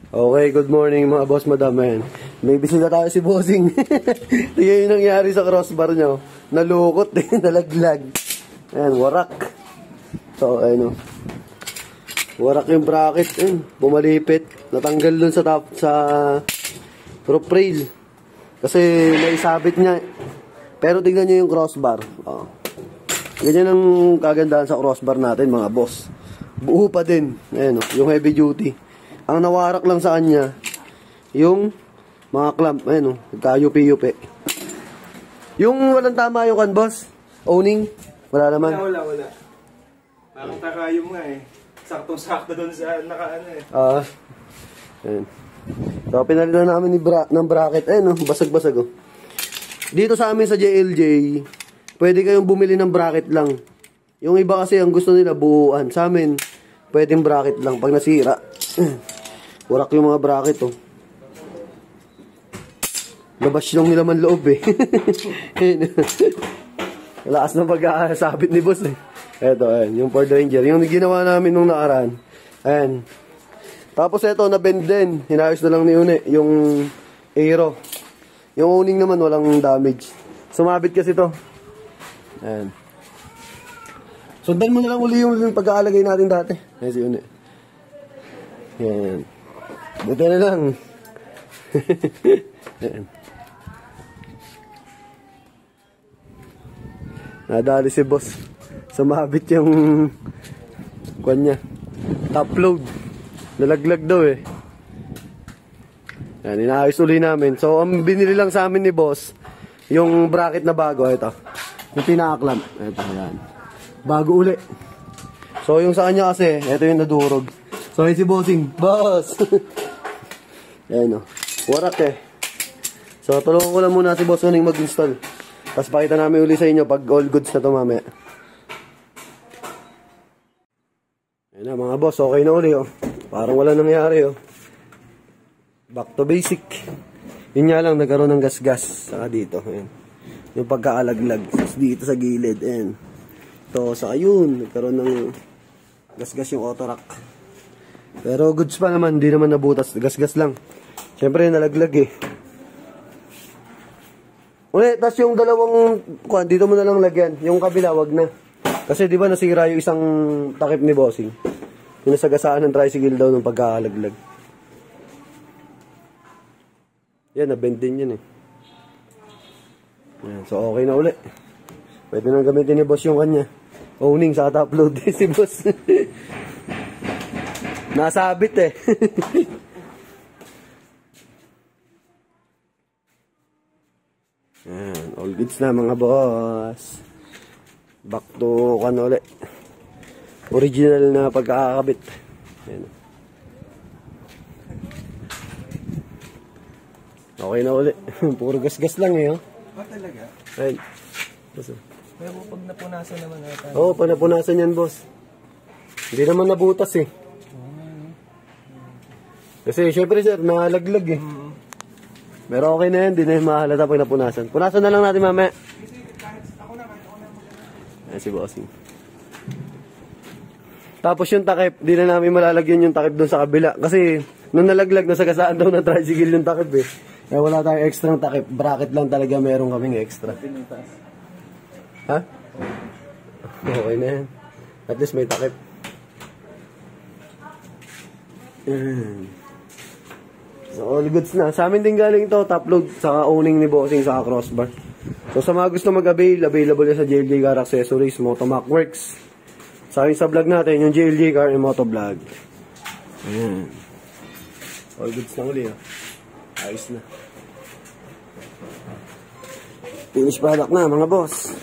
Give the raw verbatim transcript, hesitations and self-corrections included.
Okay, good morning mga boss, madam. Ayan. May bisita tayo si Bossing. Tingnan yung nangyari sa crossbar niya. Nalukot eh, nalaglag. Ayan, warak. So, ayun o. Warak yung bracket. Ayan, bumalipit. Natanggal dun sa top, sa roof rail. Kasi naisabit niya. Pero tignan nyo yung crossbar. Oh. Ganyan ang kagandahan sa crossbar natin mga boss. Buo pa din. Ayan o, yung heavy duty. Ang nawarak lang sa kanya, yung mga clamp, ayun o, nagka-yupi-yupi. Yung walang tama yung kan, boss? Owning? Wala naman? Wala, wala, wala. Parang takayom nga eh. Saktong-sakto doon sa naka-ano eh. Ah, ayun. So, pinalitan namin ni bra ng bracket. Ayun o, basag-basag o. Dito sa amin sa J L J, pwede kayong bumili ng bracket lang. Yung iba kasi ang gusto nila buuan. Sa amin, pwedeng bracket lang pag nasira. Warak yung mga bracket oh. Labas yung nilaman loob eh. Lakas ng pag-aasabit ni boss eh. Eto, ayan, yung Ford Ranger. Yung ginawa namin nung nakaraan. Ayan. Tapos eto, na-bend din. Hinayos na lang ni Une, yung aero. Yung owning naman, walang damage. Sumabit kasi to. Ayan. Sundan mo na lang uli yung pag-aalagay natin dati. Ayan si Une. Ayan. Buti na lang. Ayan. Nadali si boss. Sumabit yung kwan niya. Top load. Nalaglag daw eh. Ayan, inaayos uli namin. So, ang binili lang sa amin ni boss, yung bracket na bago. Ito. Yung pinaka-clamp. Ito, ayan. Bago uli. So, yung sa kanya kasi, ito yung nadurog. So, yun si Bossing. Boss! Ayan o. Warak eh. So, tulungan ko lang muna si Boss Uning mag-install. Tapos pakita namin uli sa inyo pag all goods na ito mamaya. Ayan na mga boss, okay na uli oh. Parang wala nangyari oh. Back to basic. Yun nga lang, nagkaroon ng gas-gas. Saka dito. Ayan. Yung pagkaalaglag. Tapos dito sa gilid. Ayan. Ito, sa ayun. Nagkaroon ng gas-gas yung auto rack. Pero goods pa naman, hindi naman nabutas. Gas-gas lang. Siyempre, nalaglag eh. Ulit, tas yung dalawang, kuhan, dito mo na lang lagyan. Yung kabila, wag na. Kasi di ba nasira yung isang takip ni Bossing. Yung nasagasaan ng tricycle daw ng pagkakalaglag. Yan, nabend din yan eh. Yan, so okay na ulit. Pwede nang gamitin ni Boss yung kanya. Owning sa top load din si Boss. Nasabit eh. Yan, all goods na mga boss. Back to kan ulit. Original na pagkakabit. Yan. Okay na ulit. Puro gas-gas lang eh. Oh. Ba talaga? Ayun. Pero pag napunasan naman ata. Oo, oh, pag napunasan yan boss. Hindi naman nabutas eh. Kasi syempre sir, nalaglag eh. Mm-hmm. Pero okay na yan, hindi na yung mahalata pag napunasan. Punasan na lang natin mamaya. Ayan si Bossing. Tapos yung takip, di na namin malalagyan yung takip doon sa kabila. Kasi nung nalaglag, nasagasaan daw ng tricycle yung takip eh. Kaya wala tayong extra takip. Bracket lang talaga meron kaming extra. Ha? Okay na yan. At least may takip. Ayan. So, all goods na. Sa amin din galing to, top load, saka owning ni Bossing, saka crossbar. So, sa mga gusto mag-avail, available yan sa J L J Car Accessories, Motomac Works. Sa akin sa vlog natin, yung J L J Car and Moto Vlog. Ayan. All goods na uli, oh. Ayos na. Finish product na, mga boss.